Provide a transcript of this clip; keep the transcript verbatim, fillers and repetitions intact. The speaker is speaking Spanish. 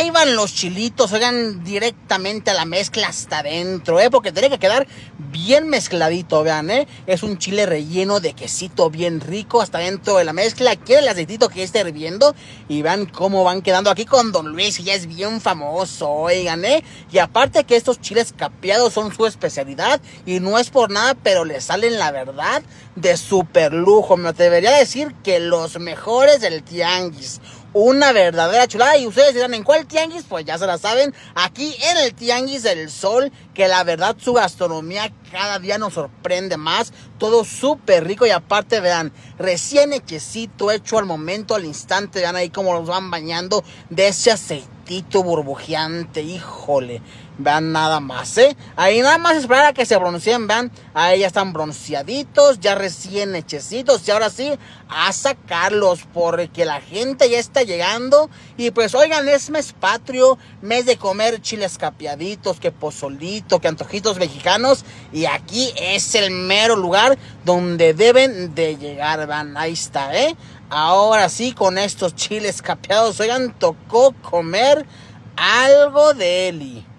ahí van los chilitos, oigan, directamente a la mezcla hasta adentro, ¿eh? Porque tiene que quedar bien mezcladito, vean, ¿eh? Es un chile relleno de quesito bien rico hasta dentro de la mezcla. Quiere el aceitito que esté hirviendo y vean cómo van quedando aquí con Don Luis, que ya es bien famoso, oigan, ¿eh? Y aparte que estos chiles capeados son su especialidad y no es por nada, pero le salen, la verdad, de súper lujo. Me atrevería a decir que los mejores del tianguis. Una verdadera chulada. Y ustedes dirán, ¿en cuál tianguis? Pues ya se la saben, aquí en el Tianguis del Sol, que la verdad su gastronomía cada día nos sorprende más. Todo súper rico y aparte, vean, recién hechecito, hecho al momento, al instante. Vean ahí cómo los van bañando de ese aceitito burbujeante, híjole. Vean nada más, ¿eh? Ahí nada más esperar a que se bronceen, vean. Ahí ya están bronceaditos, ya recién hechecitos. Y ahora sí, a sacarlos porque la gente ya está llegando. Y pues, oigan, es mes patrio, mes de comer chiles capeaditos, que pozolito, que antojitos mexicanos. Y aquí es el mero lugar donde deben de llegar, vean. Ahí está, ¿eh? Ahora sí, con estos chiles capeados, oigan, tocó comer algo de Eli.